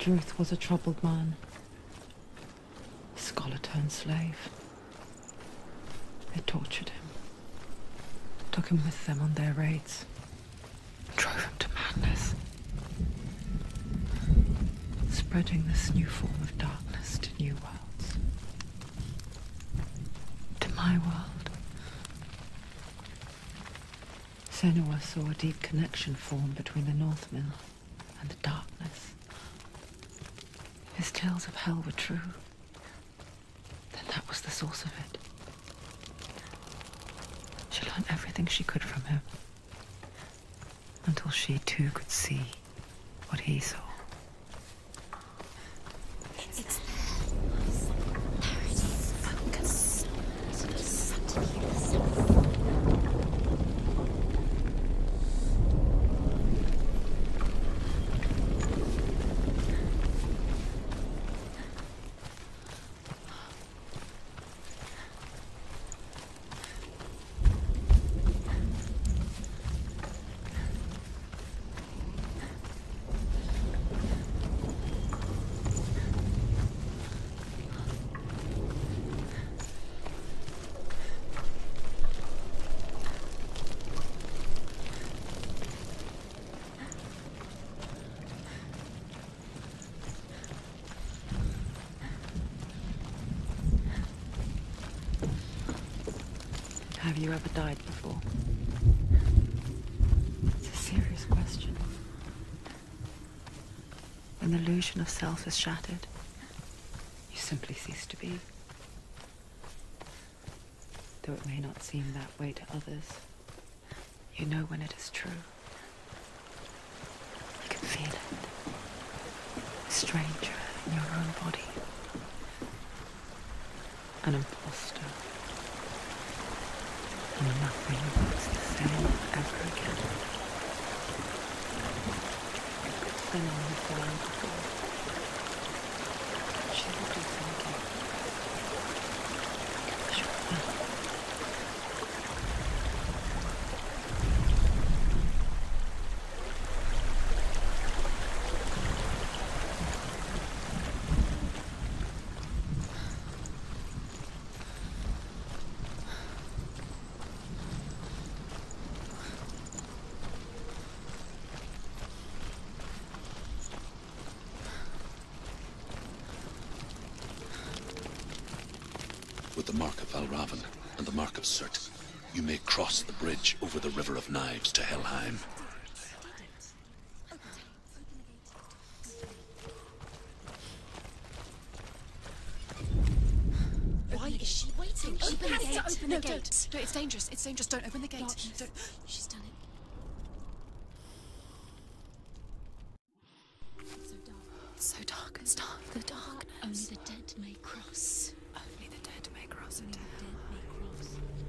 Druth was a troubled man. A scholar turned slave. They tortured him. Took him with them on their raids. Drove him to madness. Spreading this new form of darkness to new worlds. To my world. Senua saw a deep connection form between the Northmen and the darkness. His tales of hell were true. Then that was the source of it. She learned everything she could from him. Until she too could see what he saw. It's there. There it is. Focus. Have you ever died before? It's a serious question. When the illusion of self is shattered, you simply cease to be. Though it may not seem that way to others, you know when it is true. You can feel it. A stranger in your own body. An imposter. And nothing looks the same ever again. Senua had died before. She will do something. Sure. With the mark of Valravn and the mark of Surt, you may cross the bridge over the River of Knives to Helheim. Why is she waiting? Open the gate. Open the gate. No, it's dangerous. It's dangerous. Don't open the gate. Don't. She's done it. So dark. It's so dark. It's dark. The darkness. Only the dead may cross. Only the dead may cross Only it. the dead may cross.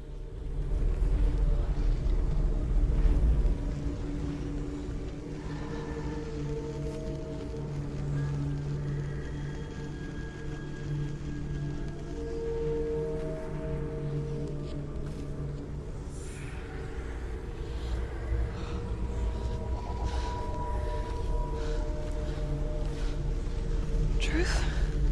Druth?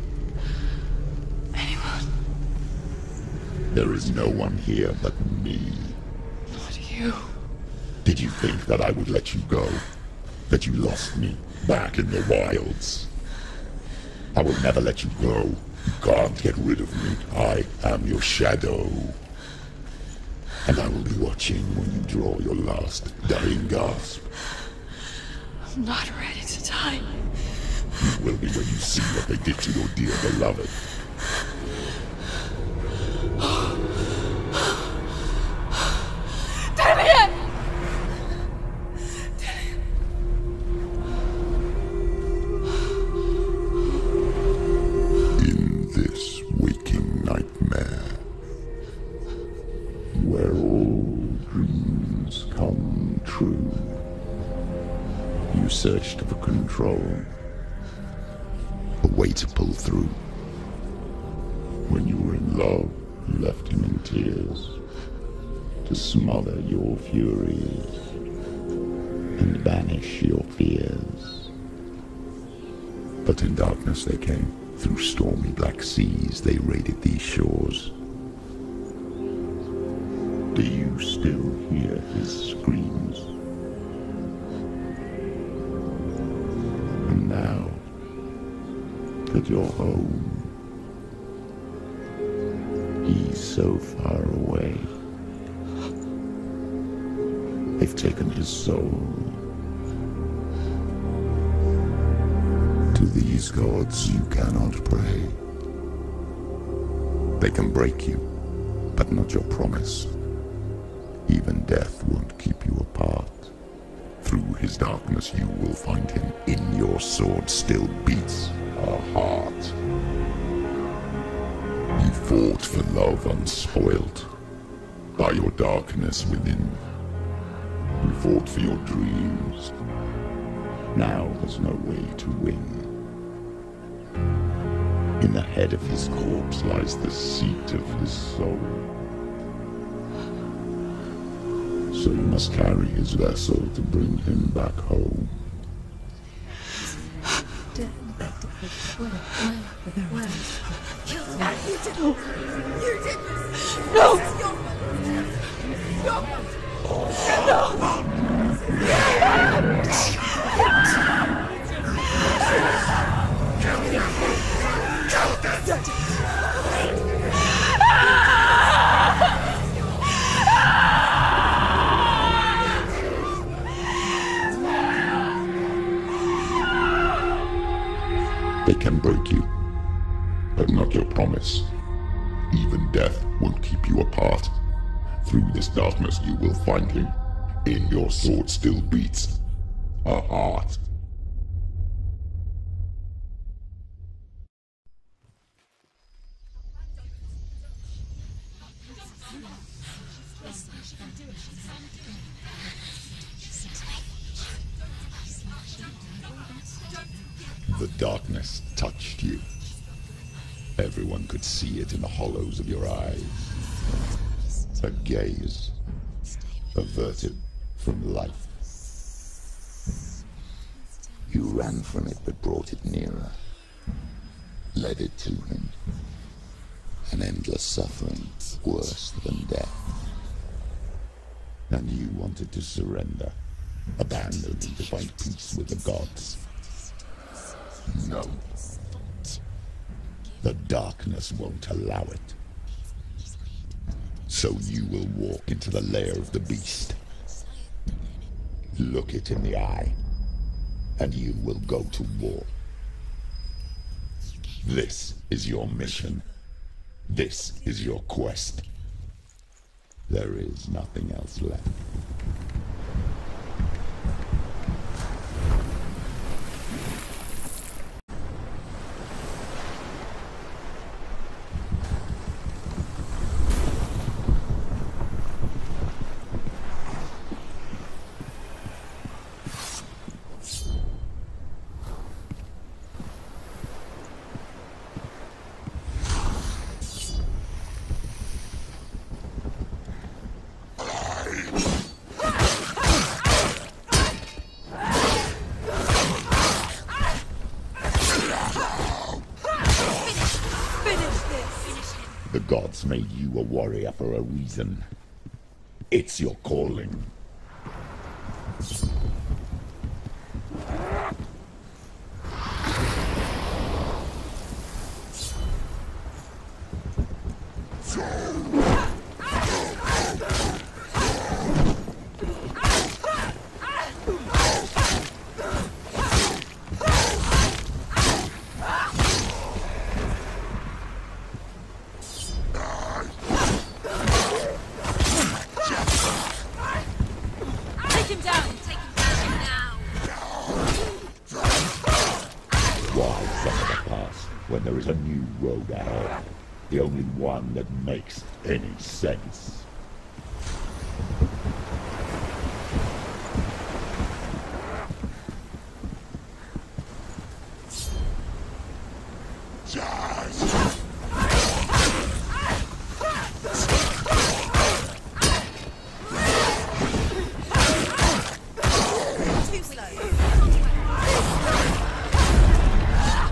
Anyone? There is no one here but me. Not you. Did you think that I would let you go? That you lost me back in the wilds? I will never let you go. You can't get rid of me. I am your shadow. And I will be watching when you draw your last dying gasp. I'm not ready to die. You will be when you see what they did to your dear beloved. In this waking nightmare, where all dreams come true, you searched for control, a way to pull through. When you were in love, you left him in tears, to smother your furies and banish your fears. But in darkness they came. Through stormy black seas they raided these shores. Do you still hear his screams? And now that you're home, he's so far away. They've taken his soul. To these gods you cannot pray. They can break you, but not your promise. Even death won't keep you apart. Through his darkness you will find him. In your sword still beats a heart. You fought for love unspoilt by your darkness within. You fought for your dreams. Now there's no way to win. In the head of his corpse lies the seat of his soul. So you must carry his vessel to bring him back home. They can break you, but not your promise. Even death won't keep you apart. Through this darkness you will find him. In your sword still beats a heart. The darkness touched you. Everyone could see it in the hollows of your eyes. A gaze averted from life. You ran from it but brought it nearer. Led it to him. An endless suffering worse than death. And you wanted to surrender. Abandon and to find peace with the gods. No. The darkness won't allow it. So you will walk into the lair of the beast. Look it in the eye, and you will go to war. This is your mission. This is your quest. There is nothing else left. The gods made you a warrior for a reason. It's your calling. Why suffer the past when there is a new road ahead? The only one that makes any sense. Too slow.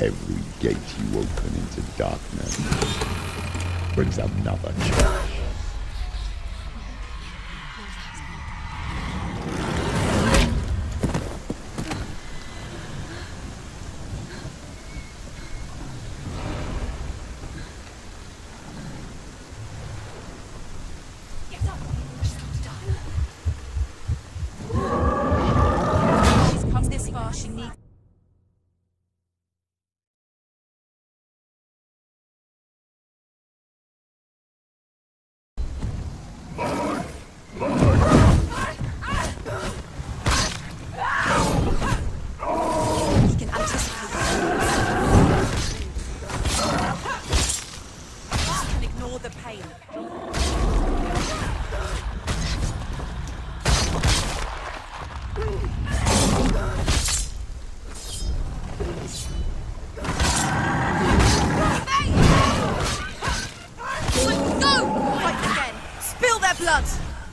Every gate you open into darkness brings another challenge. She's come this far, she needs... He can anticipate. She can ignore the pain. Go! Fight again. Spill their blood.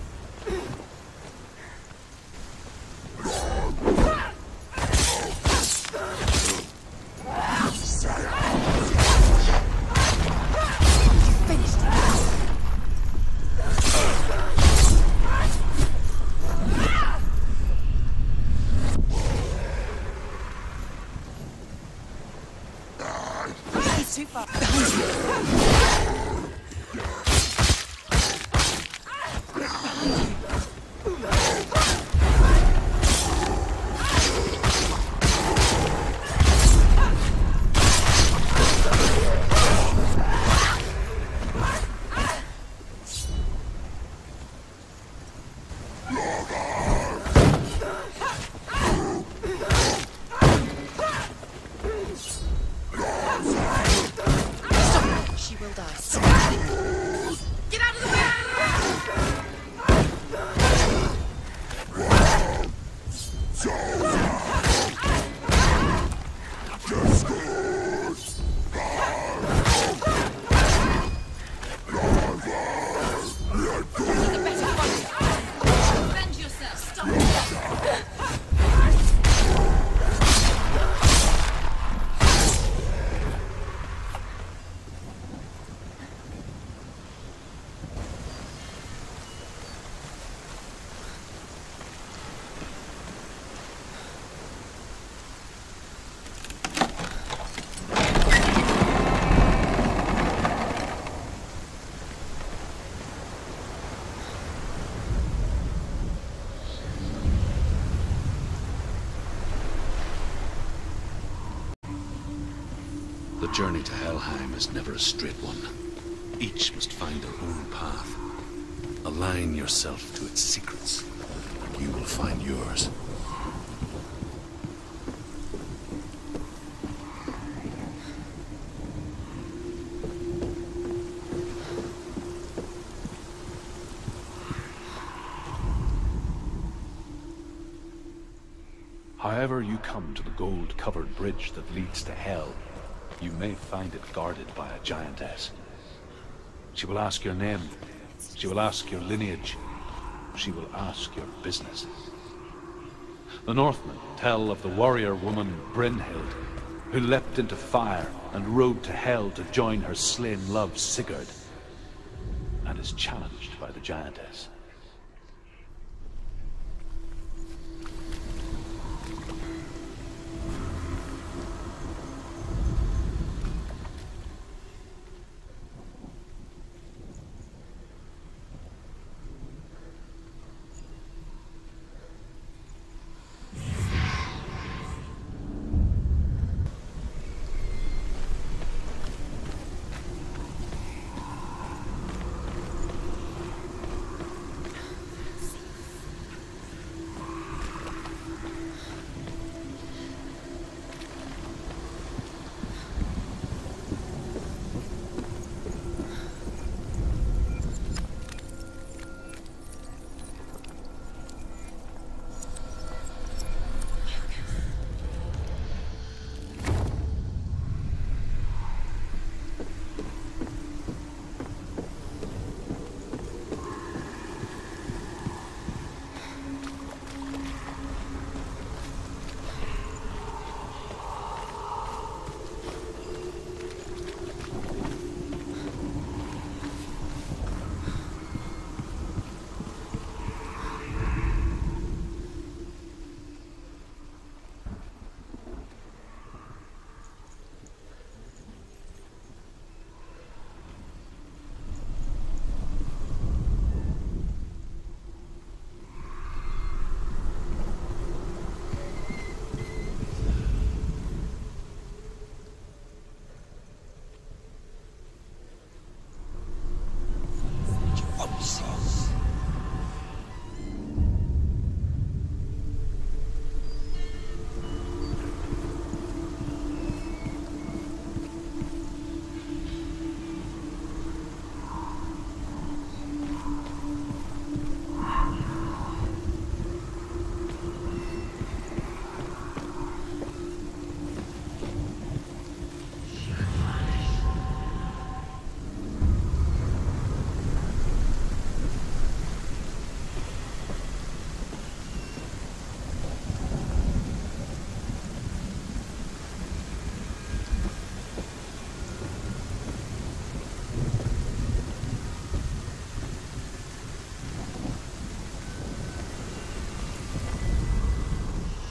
Finished it. He's too far. She will die. Get out of the way! Defend yourself. Stop. The journey to Helheim is never a straight one. Each must find their own path. Align yourself to its secrets, and you will find yours. However you come to the gold-covered bridge that leads to Hell, you may find it guarded by a giantess. She will ask your name. She will ask your lineage. She will ask your business. The Northmen tell of the warrior woman Brynhild, who leapt into fire and rode to Hell to join her slain love Sigurd, and is challenged by the giantess.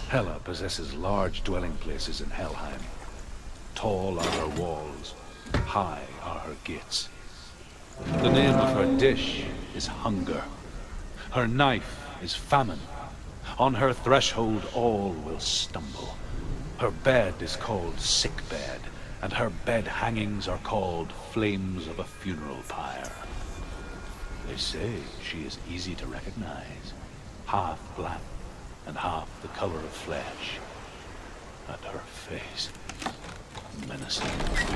Hela possesses large dwelling places in Helheim. Tall are her walls, high are her gates. The name of her dish is hunger. Her knife is famine. On her threshold all will stumble. Her bed is called sick bed, and her bed hangings are called flames of a funeral pyre. They say she is easy to recognize, half black and half the color of flesh, and her face menacing.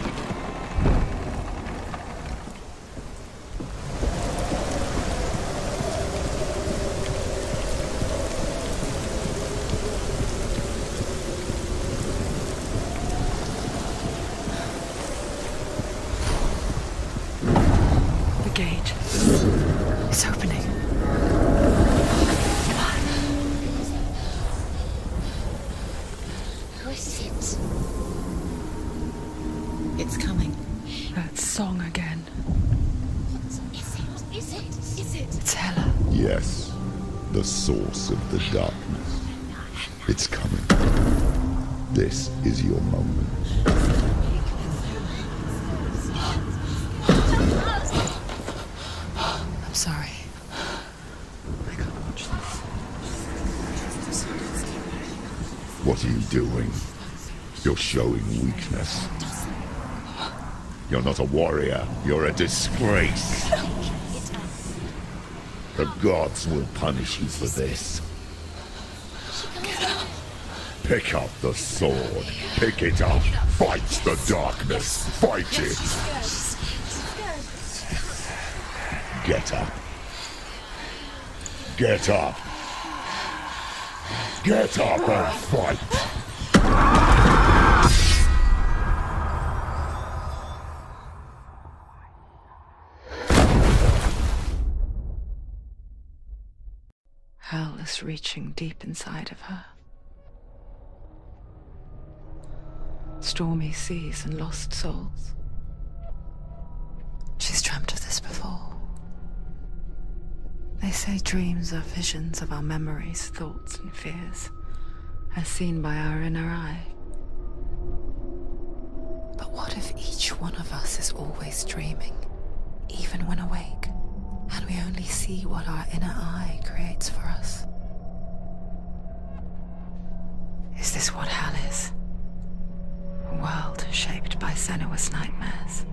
It's opening. Who is it? It's coming. That song again. What is it? Is it? Is it? It's Hela. Yes, the source of the darkness. It's coming. This is your moment. I'm sorry. I can't watch this. What are you doing? You're showing weakness. You're not a warrior. You're a disgrace. The gods will punish you for this. Pick up the sword. Pick it up. Fight the darkness. Fight it. Get up. Get up. Get up and fight. Hell is reaching deep inside of her. Stormy seas and lost souls. She's dreamt of this before. They say dreams are visions of our memories, thoughts, and fears, as seen by our inner eye. But what if each one of us is always dreaming, even when awake, and we only see what our inner eye creates for us? Is this what hell is? A world shaped by Senua's nightmares.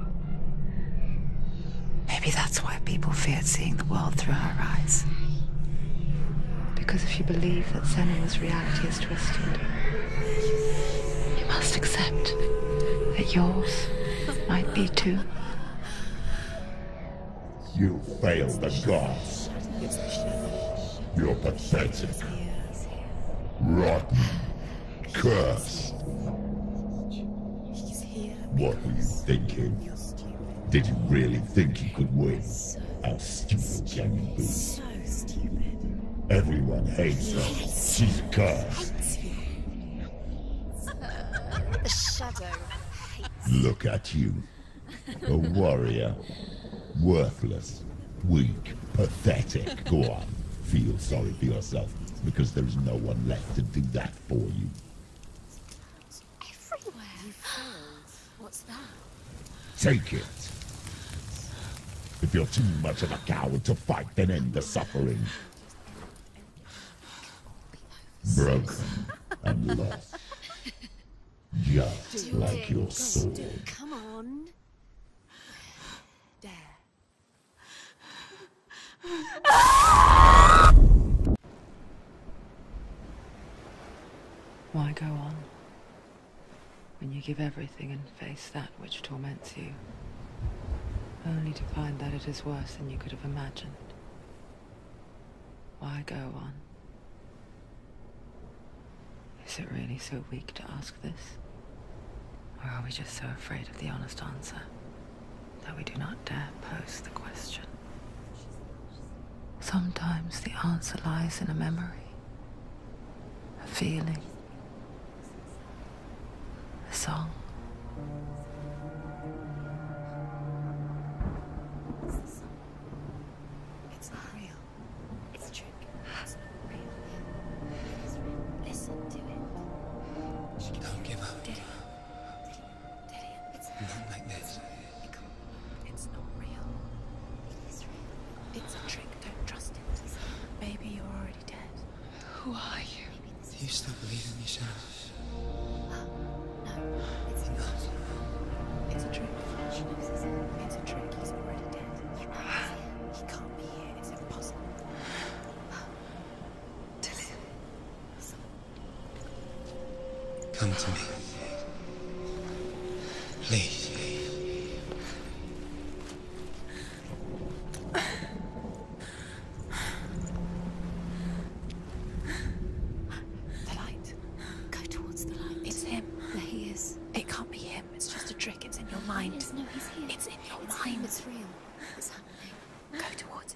Maybe that's why people feared seeing the world through her eyes. Because if you believe that Senua's reality is twisted, you must accept that yours might be too. You failed the gods. You're pathetic. Rotten. Cursed. What were you thinking? Did you really think you could win? How stupid can you be? So stupid. Everyone hates her. She's cursed. The shadow hates. Look at you. A warrior. Worthless. Weak. Pathetic. Go on. Feel sorry for yourself, because there is no one left to do that for you. Everywhere. You failed. What's that? Take it. If you're too much of a coward to fight, then end the suffering. Broken and lost. Just like your sword. Come on. There. Why go on when you give everything and face that which torments you, only to find that it is worse than you could have imagined? Why go on? Is it really so weak to ask this? Or are we just so afraid of the honest answer that we do not dare pose the question? Sometimes the answer lies in a memory, a feeling, a song. It's not real. It's a trick. It's not real. It is real. Listen. it's not. It's a trick. She knows it's a trick. He's already dead. You know he's here. He can't be here. It's impossible. Come to me. Please. The light. Go towards the light. It's him. There he is. It can't be him. It's just a trick. It's in your mind. Yes, no, he's here. It's in your It's mind. him, it's real. It's happening. Go towards it.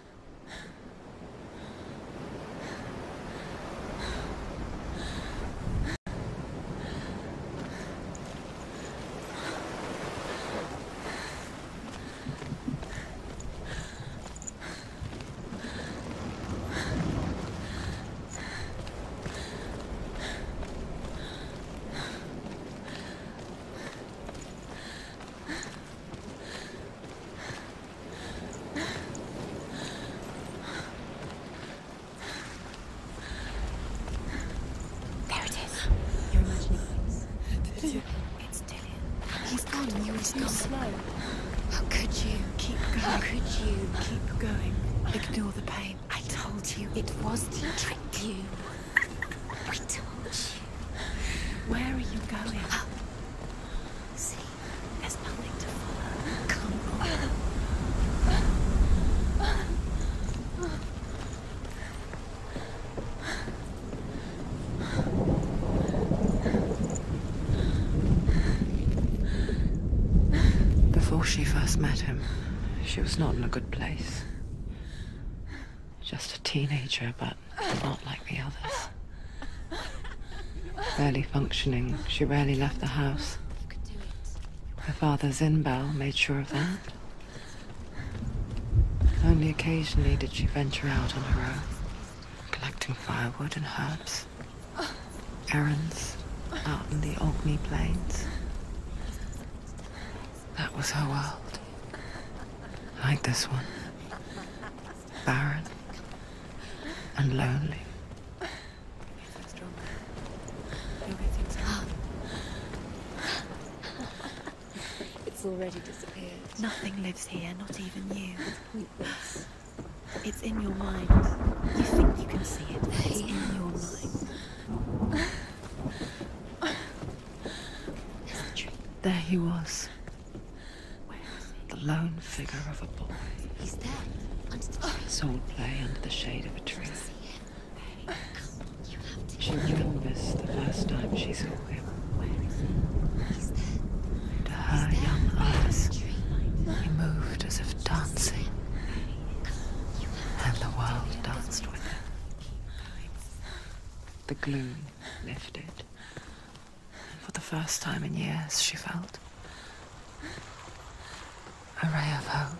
There it is. You're imagining things. It's Dillian. He's gone. He's gone. Slow. How could you? Keep going. How could you? Keep going. Ignore the pain. I told you it was to trick you. I told you. Where are you going? See, There's nothing to follow. come on. Before she first met him, she was not in a good place. Just a teenager, but not like the others. Barely functioning, she rarely left the house. You could do it. Her father, Zinbal, made sure of that. Only occasionally did she venture out on her own, collecting firewood and herbs. Errands out in the Orkney Plains. That was her world. Like this one. Barren and lonely. It's already disappeared. Nothing lives here, not even you. Pointless. It's in your mind. You think you can see it, but it's in your mind. There's the tree. There he was, Where is it? the lone figure of a boy. He's there. Under the tree. Soul play under the shade of a tree. See him. Come on. You have to. She remembers the first time she saw him. Where is he? He's there. To her young eyes, Tree. he moved as if dancing, You have and the world danced with him. The gloom lifted, and for the first time in years she felt a ray of hope.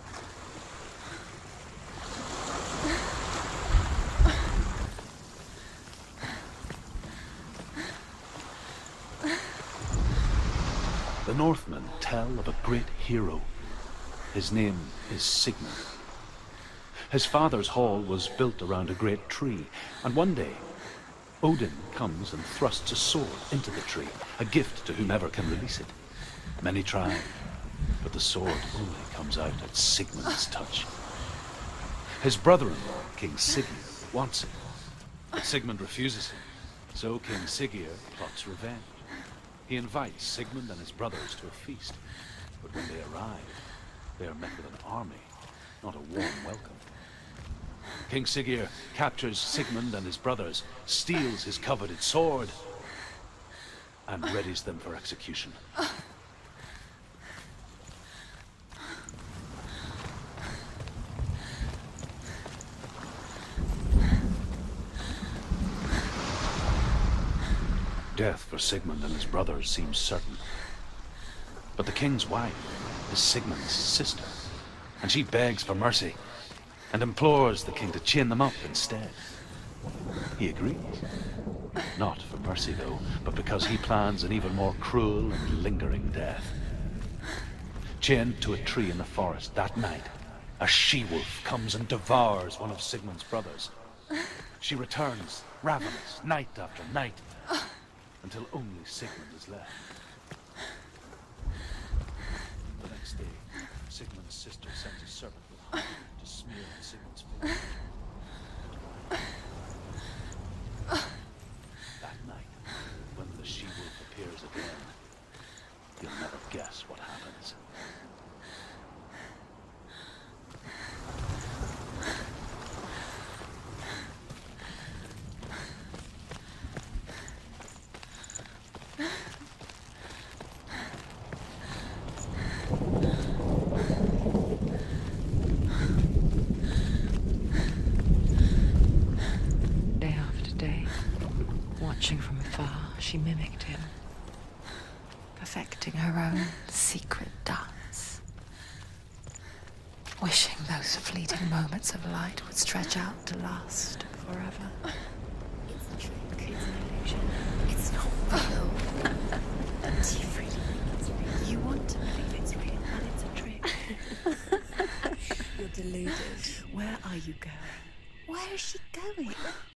The Northmen tell of a great hero. His name is Sigmund. His father's hall was built around a great tree, and one day Odin comes and thrusts a sword into the tree, a gift to whomever can release it. Many try, but the sword only comes out at Sigmund's touch. His brother-in-law, King Siggeir, wants it, but Sigmund refuses him, so King Siggeir plots revenge. He invites Sigmund and his brothers to a feast, but when they arrive, they are met with an army, not a warm welcome. King Siggeir captures Sigmund and his brothers, steals his coveted sword, and readies them for execution. Death for Sigmund and his brothers seems certain. But the king's wife is Sigmund's sister, and she begs for mercy and implores the king to chain them up instead. He agrees. Not for mercy, though, but because he plans an even more cruel and lingering death. Chained to a tree in the forest that night, a she-wolf comes and devours one of Sigmund's brothers. She returns, ravenous, night after night, until only Sigmund is left. The next day, Sigmund's sister sends a servant with honey to smear on Sigmund's face. That night, when the she-wolf appears again, you'll never guess what happens. Day after day, watching from afar, she mimicked him, perfecting her own secret dance, wishing those fleeting moments of light would stretch out to last forever. It's a trick. It's an illusion. It's not real. Do you really think it's real? You want to believe it's real, and it's a trick. You're deluded. Where are you going? Where is she going?